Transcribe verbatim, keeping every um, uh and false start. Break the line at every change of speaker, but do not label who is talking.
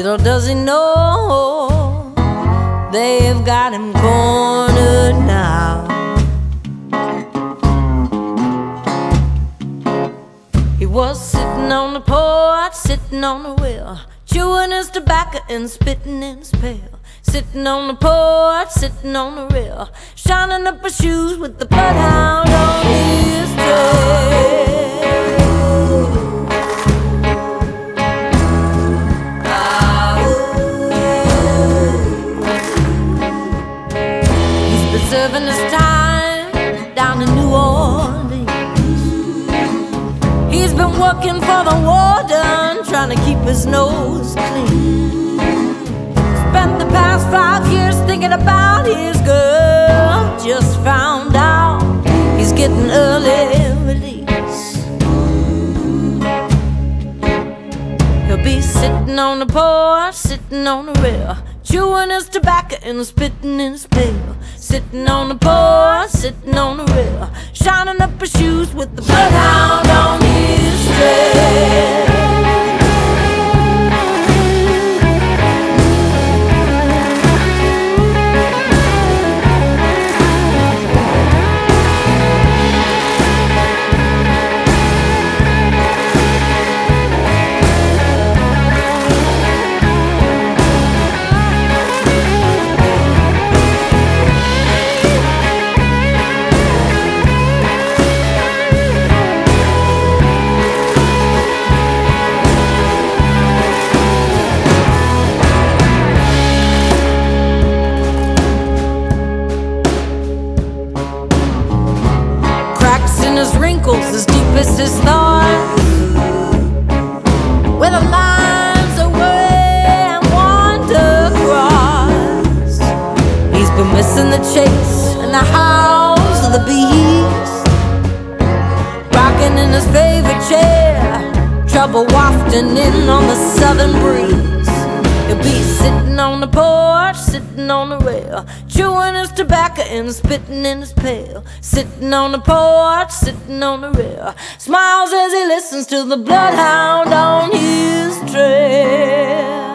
Little does he know, they've got him cornered now. He was sitting on the porch, sitting on the wheel, chewing his tobacco and spitting in his pail. Sitting on the porch, sitting on the rail, shining up his shoes with the bloodhound on his trail. He's been serving his time down in New Orleans. He's been working for the warden, trying to keep his nose clean. Spent the past five years thinking about his girl. Just found out he's getting early release. He'll be sitting on the porch, sitting on the rail, chewing his tobacco and spitting in his pail. Sitting on the porch, sitting on the rail, shining up his shoes with the bloodhound on his trail. His wrinkles as deep as his thoughts, where the lines are way and wander across. He's been missing the chase and the howls of the beast, rocking in his favorite chair, trouble wafting in on the southern breeze. He'll be sitting on the porch, sitting on the rail, chewing his tobacco and spitting in his pail. Sitting on the porch, sitting on the rail, smiles as he listens to the bloodhound on his trail.